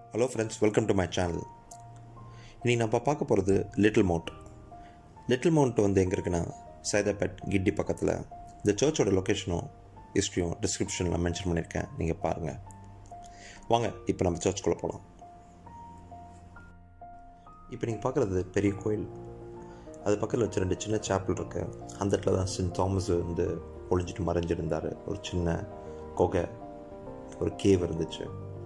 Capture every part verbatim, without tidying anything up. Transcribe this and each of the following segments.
Hello friends, welcome to my channel. இன்றைக்கி நம்ம பார்க்க போகிறது லிட்டில் மவுண்ட். லிட்டில் மவுண்ட் வந்து எங்கே இருக்குன்னா சைதாப்பேட், கிட்டி பக்கத்தில். இந்த சர்ச்சோட லொக்கேஷனும் ஹிஸ்ட்ரியும் டிஸ்கிரிப்ஷனில் மென்ஷன் பண்ணியிருக்கேன், நீங்கள் பாருங்கள். வாங்க இப்போ நம்ம சர்ச்சுக்குள்ளே போகலாம். இப்போ நீங்கள் பார்க்குறது பெரிய கோயில். அது பக்கத்தில் வச்சு ரெண்டு சின்ன சாப்பிள் இருக்குது. அந்த இடத்துல தான் சென்ட் தாமஸ் வந்து ஒளிஞ்சிட்டு மறைஞ்சிருந்தார். ஒரு சின்ன கொகை, ஒரு கேவ் இருந்துச்சு.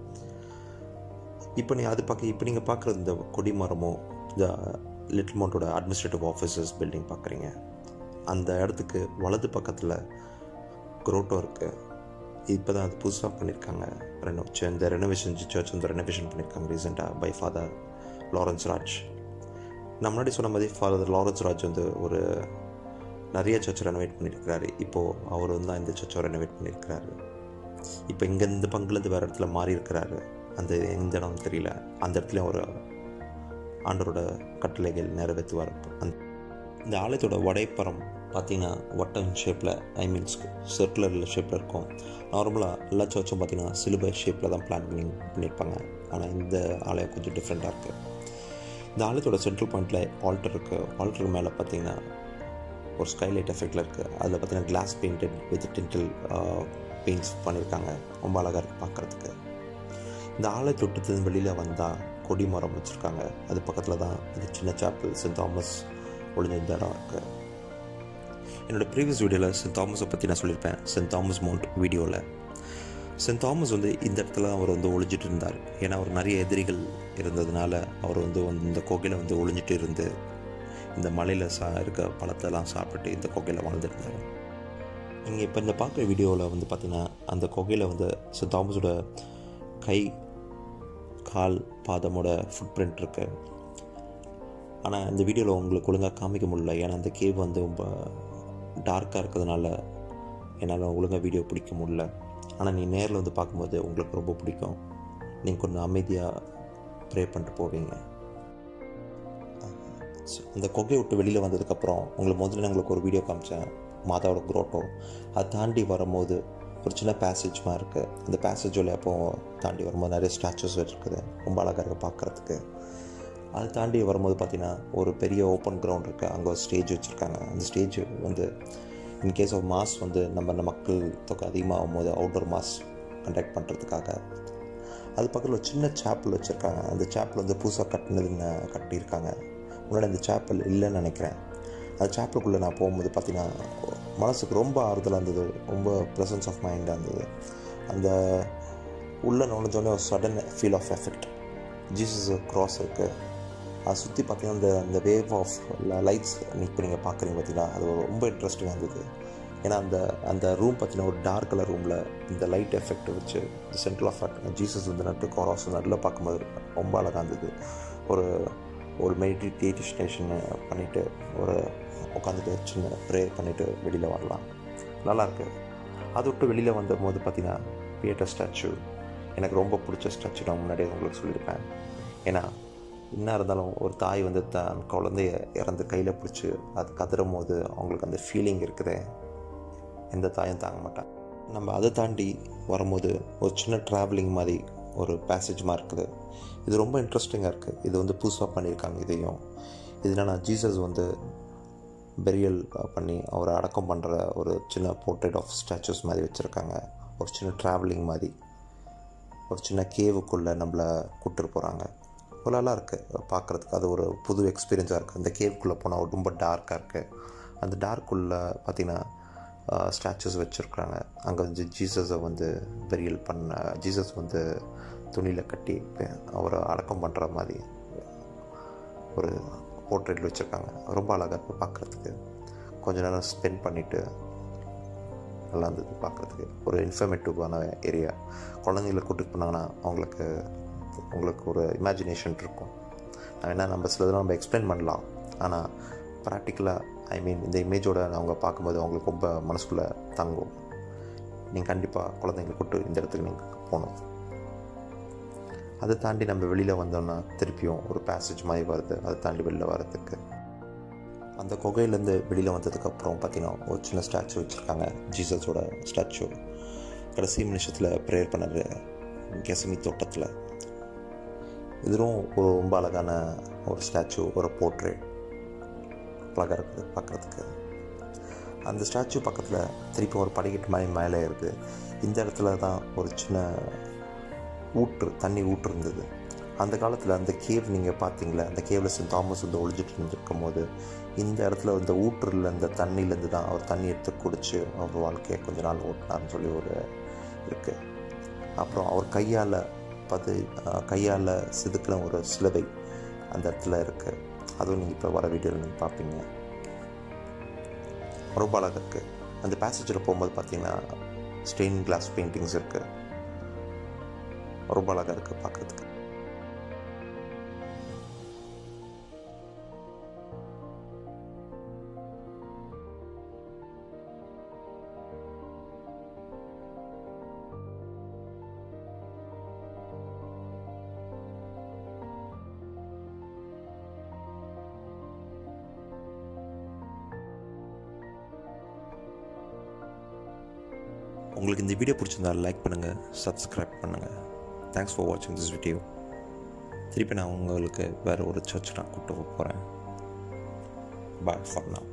இப்போ நீ அது பார்க்க இப்போ நீங்கள் பார்க்குறது இந்த கொடிமரமோ இந்த லிட்டில் மவுண்டோட அட்மினிஸ்ட்ரேட்டிவ் ஆஃபீஸர்ஸ் பில்டிங் பார்க்குறீங்க. அந்த இடத்துக்கு வலது பக்கத்தில் குரோட்டோ இருக்குது. இப்போ தான் அது புதுசாக பண்ணியிருக்காங்க. ரெனோ இந்த ரெனோவேஷன் சர்ச் வந்து ரெனோவேஷன் பண்ணியிருக்காங்க ரீசெண்டாக பை ஃபாதர் லாரன்ஸ் ராஜ். நான் முன்னாடி சொன்ன மாதிரி ஃபாதர் லாரன்ஸ் ராஜ் வந்து ஒரு நிறைய சர்ச்சை ரெனோவேட் பண்ணியிருக்கிறாரு. இப்போது அவர் வந்து இந்த சர்ச்சை ரெனோவேட் பண்ணியிருக்கிறாரு. இப்போ இங்கே இந்த பங்குலேருந்து வேறு இடத்துல மாறி இருக்கிறாரு. அந்த எந்த இடம் தெரியல. அந்த இடத்துல ஒரு ஆண்டரோட கட்டளைகள் நிறைவேற்றுவார். அந்த இந்த ஆலயத்தோட வடைப்பறம் பார்த்திங்கன்னா வட்டம் ஷேப்பில், ஐ மீன்ஸ் சர்க்குலர் ஷேப்பில் இருக்கும். நார்மலாக எல்லா சர்ச்சும் பார்த்திங்கன்னா சிலுபை ஷேப்பில் தான் பிளான் பண்ணி பண்ணியிருப்பாங்க. ஆனால் இந்த ஆலயம் கொஞ்சம் டிஃப்ரெண்ட்டாக இருக்குது. இந்த ஆலயத்தோட சென்ட்ரல் பாயிண்டில் ஆல்டர் இருக்குது. ஆல்டருக்கு மேலே பார்த்திங்கன்னா ஒரு ஸ்கைலைட் எஃபெக்டில் இருக்குது. அதில் பார்த்திங்கன்னா glass painted with tinted paints பண்ணியிருக்காங்க. ரொம்ப அழகாக இருக்குது பார்க்குறதுக்கு. இந்த ஆலயத்தை விட்டு வெளியில் வந்தால் கொடி மரம் வச்சுருக்காங்க. அது பக்கத்தில் தான் இது சின்ன சாப்பிள் சென்ட் தாமஸ் ஒளிஞ்ச இந்த இடம் இருக்குது. என்னோடய ப்ரீவியஸ் வீடியோவில் சென்ட் தாமஸை பற்றி நான் சொல்லியிருப்பேன். சென்ட் தாமஸ் மவுண்ட் வீடியோவில் சென்ட் தாமஸ் வந்து இந்த இடத்துல தான் அவர் வந்து ஒளிஞ்சிட்டு இருந்தார். ஏன்னா அவர் நிறைய எதிரிகள் இருந்ததுனால அவர் வந்து இந்த கொகையில் வந்து ஒளிஞ்சிட்டு இருந்து இந்த மலையில் சா இருக்க பழத்தெல்லாம் சாப்பிட்டு இந்த கொகையில் வாழ்ந்துருந்தார். நீங்கள் இப்போ இந்த பார்க்குற வீடியோவில் வந்து பார்த்திங்கன்னா அந்த கொகையில் வந்து சென்ட் தாமஸோட கை, கால், பாதமோட ஃபுட் பிரிண்ட் இருக்குது. ஆனால் இந்த வீடியோவில் உங்களுக்கு ஒழுங்காக காமிக்க முடியல. ஏன்னா அந்த கேவ் வந்து ரொம்ப டார்க்காக இருக்கிறதுனால என்னால் ஒழுங்காக வீடியோ பிடிக்க முடியல. ஆனால் நீ நேரில் வந்து பார்க்கும்போது உங்களுக்கு ரொம்ப பிடிக்கும். நீங்கள் கொஞ்சம் அமைதியாக ப்ரே பண்ணிட்டு போவீங்க. அந்த கொகையை விட்டு வெளியில் வந்ததுக்கப்புறம் உங்களுக்கு முதல்ல உங்களுக்கு ஒரு வீடியோ காமிச்சேன், மாதாவோட குரோட்டோ. அதை தாண்டி வரும்போது ஒரு சின்ன பேசேஜ் மாதிரி இருக்குது. அந்த பேசேஜ் வழியாக அப்போ தாண்டி வரும்போது நிறைய ஸ்டாச்சுஸ் இருக்குது. ரொம்ப அழகாக இருக்குது பார்க்குறதுக்கு. அதை தாண்டி வரும்போது பார்த்திங்கன்னா ஒரு பெரிய ஓப்பன் கிரவுண்ட் இருக்குது. அங்கே ஒரு ஸ்டேஜ் வச்சுருக்காங்க. அந்த ஸ்டேஜ் வந்து இன்கேஸ் ஆஃப் மாஸ் வந்து நம்ம இந்த மக்கள் தொகை அதிகமாகும் போது அவுட்டோர் மாஸ் கண்டக்ட் பண்ணுறதுக்காக. அது பக்கத்தில் ஒரு சின்ன சாப்பிள் வச்சுருக்காங்க. அந்த சாப்பிள் வந்து புதுசாக கட்டினதுன்னு கட்டியிருக்காங்க. முன்னாடி அந்த சாப்பிள் இல்லைன்னு நினைக்கிறேன். அந்த சாப்பிளுக்குள்ளே நான் போகும்போது பார்த்திங்கன்னா மனசுக்கு ரொம்ப ஆறுதலாக இருந்தது. ரொம்ப ப்ரெசன்ஸ் ஆஃப் மைண்டாக இருந்தது. அந்த உள்ளே நுழைஞ்சோடனே ஒரு sudden feel of effect. Jesus cross இருக்குது. அதை சுற்றி பார்த்திங்கன்னா அந்த அந்த வேவ் ஆஃப் லைட்ஸ் இப்போ நீங்கள் பார்க்குறீங்க பார்த்தீங்கன்னா அது ரொம்ப இன்ட்ரெஸ்டிங்காக இருந்தது. ஏன்னா அந்த அந்த ரூம் பார்த்திங்கன்னா ஒரு டார்க் கலர் ரூமில் இந்த லைட் எஃபெக்ட் வச்சு இந்த சென்ட்ரல் ஆஃப் ஜீசஸ் வந்து நட்டு க்ராஸ் நடுவில் பார்க்கும்போது ரொம்ப அழகாக இருந்தது. ஒரு ஒரு மெடிடேஷன் பண்ணிவிட்டு ஒரு உட்காந்துட்டு சின்ன ப்ரேயர் பண்ணிவிட்டு வெளியில் வரலாம். நல்லாயிருக்கு. அதை விட்டு வெளியில் வந்த போது பார்த்திங்கன்னா பியேட்டர் ஸ்டாச்சு எனக்கு ரொம்ப பிடிச்ச ஸ்டாச்சு. நான் முன்னாடியே உங்களுக்கு சொல்லியிருப்பேன். ஏன்னா என்ன இருந்தாலும் ஒரு தாய் வந்து தன் குழந்தைய இறந்து கையில் பிடிச்சி அது கதறும் போது அவங்களுக்கு அந்த ஃபீலிங் இருக்குதே, எந்த தாயும் தாங்க மாட்டாங்க. நம்ம அதை தாண்டி வரும்போது ஒரு சின்ன ட்ராவலிங் மாதிரி ஒரு பேசேஜ் மாதிரி இருக்குது. இது ரொம்ப இன்ட்ரெஸ்டிங்காக இருக்குது. இது வந்து புதுசாக பண்ணியிருக்காங்க. இதையும் இதனால் ஜீசஸ் வந்து பெரியல் பண்ணி அவரை அடக்கம் பண்ணுற ஒரு சின்ன போர்ட்ரேட் ஆஃப் ஸ்டாச்சுஸ் மாதிரி வச்சுருக்காங்க. ஒரு சின்ன ட்ராவலிங் மாதிரி ஒரு சின்ன கேவுக்குள்ளே நம்மளை கூப்பிட்டு போகிறாங்க. ஒரு நல்லா இருக்குது பார்க்குறதுக்கு. அது ஒரு புது எக்ஸ்பீரியன்ஸாக இருக்குது. அந்த கேவுக்குள்ளே போனால் ரொம்ப டார்க்காக இருக்குது. அந்த டார்க்குள்ளே பார்த்திங்கன்னா ஸ்டாச்சுஸ் வச்சுருக்குறாங்க. அங்கே வந்து ஜீசஸை வந்து பெரியல் பண்ண ஜீசஸ் வந்து துணியில் கட்டி அவரை அடக்கம் பண்ணுற மாதிரி ஒரு போர்ட்ரேட் வச்சுருக்காங்க. ரொம்ப அழகாக இருக்குது பார்க்குறதுக்கு. கொஞ்ச நேரம் ஸ்பெண்ட் பண்ணிவிட்டு நல்லா இருந்தது பார்க்குறதுக்கு. ஒரு இன்ஃபர்மேட்டிவான ஏரியா. குழந்தைங்களை கூட்டிகிட்டு போனாங்கன்னா அவங்களுக்கு உங்களுக்கு ஒரு இமேஜினேஷன் இருக்கும். ஏன்னா நம்ம சிலதெல்லாம் நம்ம எக்ஸ்பிளைன் பண்ணலாம். ஆனால் ப்ராக்டிக்கலாக ஐ மீன் இந்த இமேஜோட அவங்க பார்க்கும்போது அவங்களுக்கு ரொம்ப மனசுக்குள்ளே தங்கும். நீங்கள் கண்டிப்பாக குழந்தைங்களை கூப்பிட்டு இந்த இடத்துக்கு நீங்கள் போகணும். அதை தாண்டி நம்ம வெளியில் வந்தோம்னா திருப்பியும் ஒரு பேசேஜ் மாதிரி வருது. அதை தாண்டி வெளியில் வர்றதுக்கு அந்த கொகையிலேருந்து வெளியில் வந்ததுக்கப்புறம் பார்த்திங்கன்னா ஒரு சின்ன ஸ்டாச்சு வச்சுருக்காங்க. ஜீசஸோட ஸ்டாச்சு கடைசி நிமிஷத்தில் ப்ரேயர் பண்ணது கெசமி தோட்டத்தில். இதுவும் ஒரு ரொம்ப அழகான ஒரு ஸ்டாச்சு, ஒரு போர்ட்ரேட், அழகாக இருக்குது பார்க்குறதுக்கு. அந்த ஸ்டாச்சு பக்கத்தில் திருப்பி ஒரு படிக்கட்டு மாதிரி மேலே இருக்குது. இந்த இடத்துல தான் ஒரு சின்ன ஊற்று, தண்ணி ஊற்று இருந்தது. அந்த காலத்தில் அந்த கேவ் நீங்கள் பார்த்தீங்களா, அந்த கேவில் சென்ட் தாமஸ் வந்து ஒழிஞ்சிட்டு இருந்திருக்கும் போது இந்த இடத்துல இந்த ஊற்றுல இந்த தண்ணியிலேருந்து தான் அவர் தண்ணி எடுத்து குடித்து அவர் வாழ்க்கையை கொஞ்ச நாள் ஓட்டினார்னு சொல்லி ஒரு இருக்குது. அப்புறம் அவர் கையால் பது கையால் செதுக்கின ஒரு சிலுவை அந்த இடத்துல இருக்குது. அதுவும் நீங்கள் இப்போ வர வீடியோவில் நீங்கள் பார்ப்பீங்க. ரொம்ப அழகாக இருக்குது. அந்த பேசேஜில் போகும்போது பார்த்தீங்கன்னா ஸ்டெயின் கிளாஸ் பெயிண்டிங்ஸ் இருக்குது. ரொம்ப அழகாக இருக்குது பார்க்குறதுக்கு. உங்களுக்கு இந்த வீடியோ பிடிச்சிருந்தால் லைக் பண்ணுங்கள், சப்ஸ்கிரைப் பண்ணுங்கள். தேங்க்ஸ் ஃபார் வாட்சிங் திஸ் வீடியோ. திருப்பி நான் உங்களுக்கு வேறு ஒரு சர்ச் நான் கூப்பிட்டு போகிறேன். Bye for now.